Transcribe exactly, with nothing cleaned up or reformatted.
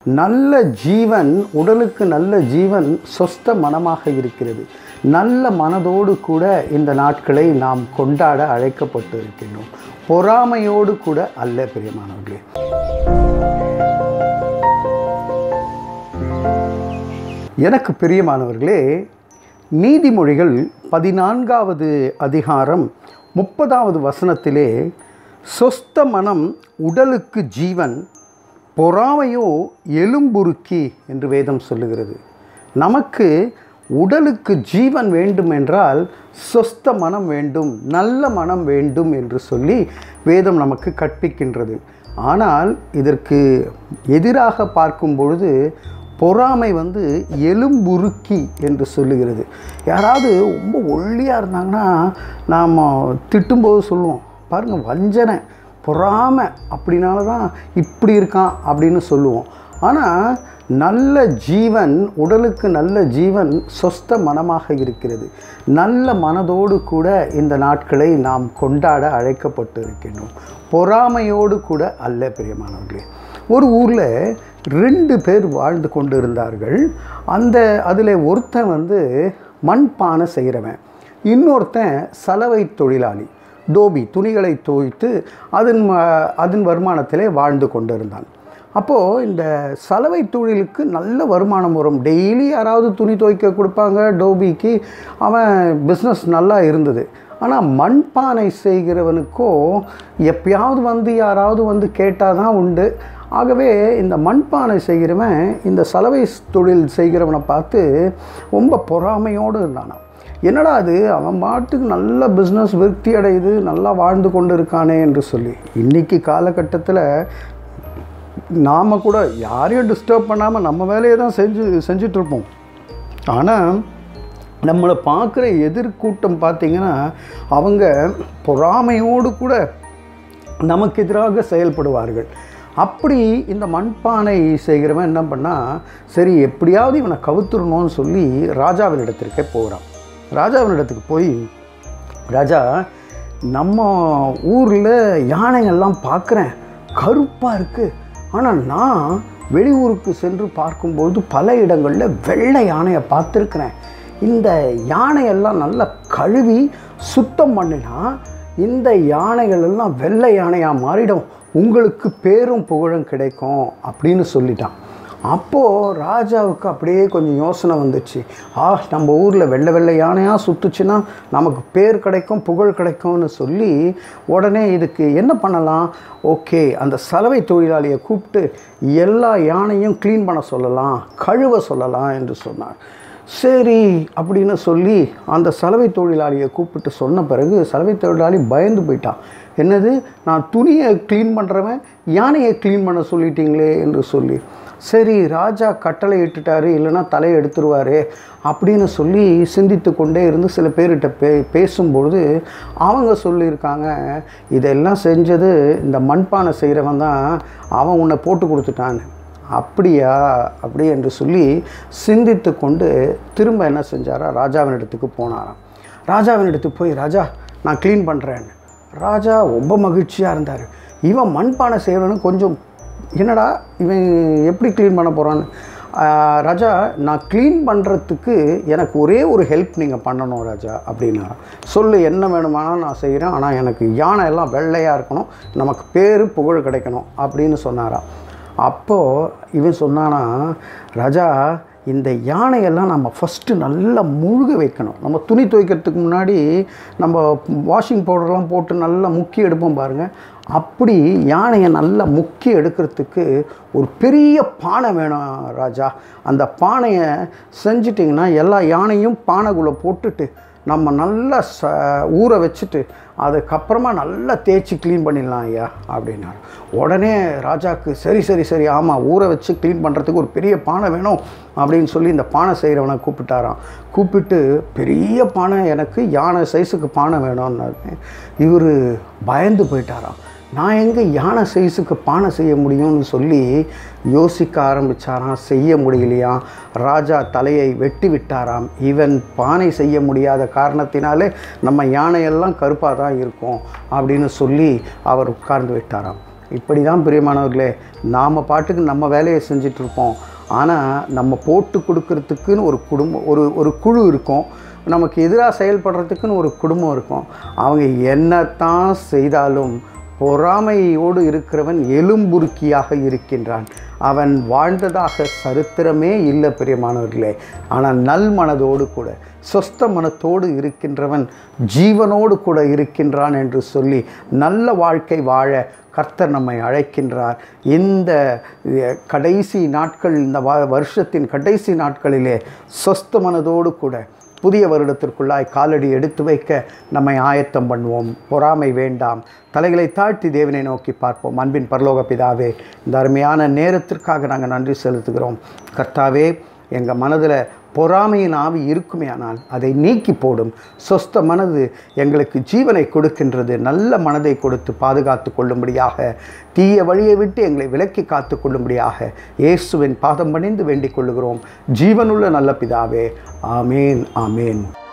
நல்ல ஜீவன், உடலுக்கு நல்ல ஜீவன் சொஸ்த மனமாக இருக்கிறது. நல்ல மனதோடு கூட இந்த நாட்களை நாம் கொண்டாட அழைக்கப்பட்டு இருக்கின்றோம். பொறாமையோடு கூட அல்ல பிரியமானவர்களே. எனக்கு பிரியமானவர்களே, நீதிமொழிகள் பதினான்காவது அதிகாரம் முப்பதாவது வசனத்திலே சொஸ்த மனம் உடலுக்கு ஜீவன், பொறாமையோ எலும்புருக்கி என்று வேதம் சொல்லுகிறது. நமக்கு உடலுக்கு ஜீவன் வேண்டும் என்றால் சொஸ்த மனம் வேண்டும், நல்ல மனம் வேண்டும் என்று சொல்லி வேதம் நமக்கு கற்பிக்கின்றது. ஆனால் இதற்கு எதிராக பார்க்கும் பொழுது பொறாமை வந்து எலும்புருக்கி என்று சொல்லுகிறது. யாராவது ரொம்ப ஒல்லியாக இருந்தாங்கன்னா நாம் திட்டும்போது சொல்லுவோம், பாருங்கள் வஞ்சனை, பொறாமை, அப்படினால தான் இப்படி இருக்கான் அப்படின்னு சொல்லுவோம். ஆனால் நல்ல ஜீவன், உடலுக்கு நல்ல ஜீவன் சொஸ்த மனமாக இருக்கிறது. நல்ல மனதோடு கூட இந்த நாட்களை நாம் கொண்டாட அழைக்கப்பட்டு இருக்கின்றோம். பொறாமையோடு கூட அல்ல பிரியமானவர்களே. ஒரு ஊரில் ரெண்டு பேர் வாழ்ந்து கொண்டு இருந்தார்கள். அந்த அதில் ஒருத்தன் வந்து மண்பானை செய்கிறவன், இன்னொருத்தன் சலவை தொழிலாளி, டோபி, துணிகளை துவைத்து அதன் அதன் வருமானத்திலே வாழ்ந்து கொண்டு இருந்தான். அப்போது இந்த சலவை தொழிலுக்கு நல்ல வருமானம் வரும். டெய்லி யாராவது துணி துவைக்க கொடுப்பாங்க டோபிக்கு, அவன் பிஸ்னஸ் நல்லா இருந்தது. ஆனால் மண்பானை செய்கிறவனுக்கோ எப்பயாவது வந்து யாராவது வந்து கேட்டால் தான் உண்டு. ஆகவே இந்த மண்பானை செய்கிறவன் இந்த சலவை தொழில் செய்கிறவனை பார்த்து ரொம்ப பொறாமையோடு இருந்தானான். என்னடா அது, அவன் பாட்டுக்கு நல்ல பிஸ்னஸ் விருத்தி அடையுது, நல்லா வாழ்ந்து கொண்டு இருக்கானே என்று சொல்லி. இன்றைக்கி காலகட்டத்தில் நாம் கூட யாரையும் டிஸ்டர்ப் பண்ணாமல் நம்ம வேலையை தான் செஞ்சு செஞ்சிட்ருப்போம். ஆனால் நம்மளை பார்க்குற எதிர்கூட்டம் பார்த்திங்கன்னா அவங்க பொறாமையோடு கூட நமக்கு எதிராக செயல்படுவார்கள். அப்படி இந்த மண்பானை செய்கிறவன் என்ன பண்ணால், சரி எப்படியாவது இவனை கவுத்துடணும்னு சொல்லி ராஜாவின் இடத்திற்கே போகிறான். ராஜாவின் இடத்துக்கு போய், ராஜா, நம்ம ஊரில் யானைகள்லாம் பார்க்குறேன், கருப்பாக இருக்குது. ஆனால் நான் வெளியூருக்கு சென்று பார்க்கும்போது பல இடங்களில் வெள்ளை யானையை பார்த்துருக்குறேன். இந்த யானையெல்லாம் நல்லா கழுவி சுத்தம் பண்ணினா இந்த யானைகள் எல்லாம் வெள்ளை யானையாக மாறிடும், உங்களுக்கு பேரும் புகழும் கிடைக்கும் அப்படின்னு சொல்லிட்டான். அப்போது ராஜாவுக்கு அப்படியே கொஞ்சம் யோசனை வந்துச்சு. ஆ, நம்ம ஊரில் வெள்ளை வெள்ளை யானையாக சுற்றுச்சுன்னா நமக்கு பேர் கிடைக்கும், புகழ் கிடைக்கும்னு சொல்லி உடனே இதுக்கு என்ன பண்ணலாம், ஓகே அந்த சலவை தொழிலாளியை கூப்பிட்டு எல்லா யானையும் க்ளீன் பண்ண சொல்லலாம், கழுவ சொல்லலாம் என்று சொன்னார். சரி அப்படின்னு சொல்லி அந்த சலவை தொழிலாளியை கூப்பிட்டு சொன்ன பிறகு சலவை தொழிலாளி பயந்து போயிட்டான். என்னது, நான் துணியை க்ளீன் பண்ணுறவன் யானையை க்ளீன் பண்ண சொல்லிட்டீங்களே என்று சொல்லி. சரி, ராஜா கட்டளை இட்டுட்டாரு, இல்லைன்னா தலையை எடுத்துருவார் அப்படின்னு சொல்லி சிந்தித்து கொண்டே இருந்து சில பேர்கிட்ட பே பேசும்பொழுது அவங்க சொல்லியிருக்காங்க, இதெல்லாம் செஞ்சது இந்த மண்பானை செய்கிறவன் தான், அவன் உன்னை போட்டு கொடுத்துட்டான்னு. அப்படியா அப்படி என்று சொல்லி சிந்தித்து கொண்டு திரும்ப என்ன செஞ்சாரா, ராஜாவின் இடத்துக்கு போனாராம். ராஜாவின் இடத்துக்கு போய், ராஜா நான் க்ளீன் பண்ணுறேன்னு. ராஜா ரொம்ப மகிழ்ச்சியாக இருந்தார். இவன் மண்பானை செய்கிறவனு கொஞ்சம், என்னடா இவன் எப்படி க்ளீன் பண்ண போகிறான்னு. ராஜா, நான் க்ளீன் பண்ணுறதுக்கு எனக்கு ஒரே ஒரு ஹெல்ப் நீங்கள் பண்ணணும் ராஜா அப்படின்னா. சொல்லு, என்ன வேணுமானால் நான் செய்கிறேன், ஆனால் எனக்கு யானை எல்லாம் வெள்ளையாக இருக்கணும், நமக்கு பேர் புகழ் கிடைக்கணும் அப்படின்னு சொன்னாராம். அப்போது இவன் சொன்னானா, ராஜா இந்த யானையெல்லாம் நம்ம ஃபஸ்ட்டு நல்லா முழுக வைக்கணும். நம்ம துணி துவைக்கிறதுக்கு முன்னாடி நம்ம வாஷிங் பவுடர்லாம் போட்டு நல்லா முக்கி எடுப்போம் பாருங்கள், அப்படி யானையை நல்லா முக்கி எடுக்கிறதுக்கு ஒரு பெரிய பானை வேணும் ராஜா. அந்த பானையை செஞ்சிட்டிங்கன்னா எல்லா யானையும் பானைக்குள்ளே போட்டுட்டு நம்ம நல்லா ச ஊற வச்சுட்டு அதுக்கப்புறமா நல்லா தேய்ச்சி க்ளீன் பண்ணிடலாம் ஐயா அப்படின்னாரு. உடனே ராஜாவுக்கு சரி சரி சரி ஆமாம், ஊற வச்சு க்ளீன் பண்ணுறதுக்கு ஒரு பெரிய பானை வேணும் அப்படின்னு சொல்லி இந்த பானை செய்கிறவனை கூப்பிட்டாராம். கூப்பிட்டு, பெரிய பானை, எனக்கு யானை சைஸுக்கு பானை வேணும்னாரு. இவர் பயந்து போயிட்டாராம். நான் எங்கே யானை சைஸுக்கு பானை செய்ய முடியும்னு சொல்லி யோசிக்க ஆரம்பித்தாராம். செய்ய முடியலையாம். ராஜா தலையை வெட்டி விட்டாராம். இவன் பானை செய்ய முடியாத காரணத்தினாலே நம்ம யானையெல்லாம் கருப்பாக தான் இருக்கும் அப்படின்னு சொல்லி அவர் உட்கார்ந்து விட்டாராம். இப்படி தான் பிரியமானவர்களே, நாம் பாட்டுக்கு நம்ம வேலையை செஞ்சிட்ருப்போம். ஆனால் நம்ம போட்டு கொடுக்கறதுக்குன்னு ஒரு குடும்பம், ஒரு ஒரு குழு இருக்கும். நமக்கு எதிராக செயல்படுறதுக்குன்னு ஒரு குடும்பம் இருக்கும். அவங்க என்னத்தான் செய்தாலும் பொறாமையோடு இருக்கிறவன் எலும்புருக்கியாக இருக்கின்றான். அவன் வாழ்ந்ததாக சரித்திரமே இல்லை பிரியமானவர்களே. ஆனால் நல் மனதோடு கூட, சொஸ்த மனத்தோடு இருக்கின்றவன் ஜீவனோடு கூட இருக்கின்றான் என்று சொல்லி நல்ல வாழ்க்கை வாழ கர்த்தர் நம்மை அழைக்கின்றார். இந்த கடைசி நாட்கள், இந்த வருஷத்தின் கடைசி நாட்களிலே சொஸ்த மனதோடு கூட புதிய வருடத்திற்குள்ளாய் காலடி எடுத்து வைக்க நம்மை ஆயத்தம் பண்ணுவோம். பொறாமை வேண்டாம். தலைகளை தாழ்த்தி தேவனை நோக்கி பார்ப்போம். அன்பின் பரலோக பிதாவே, இந்த அருமையான நேரத்திற்காக நாங்கள் நன்றி செலுத்துகிறோம். கர்த்தாவே, எங்கள் மனதில் பொறாமையின் ஆவி இருக்குமே ஆனால் அதை நீக்கி போடும். சொஸ்த மனது எங்களுக்கு ஜீவனை கொடுக்கின்றது. நல்ல மனதை கொடுத்து பாதுகாத்து கொள்ளும்படியாக, தீய வழியை விட்டு எங்களை விலக்கி காத்து கொள்ளும்படியாக இயேசுவின் பாதம் பணிந்து வேண்டிக் கொள்ளுகிறோம். ஜீவனுள்ள நல்ல பிதாவே, ஆமேன், ஆமேன்.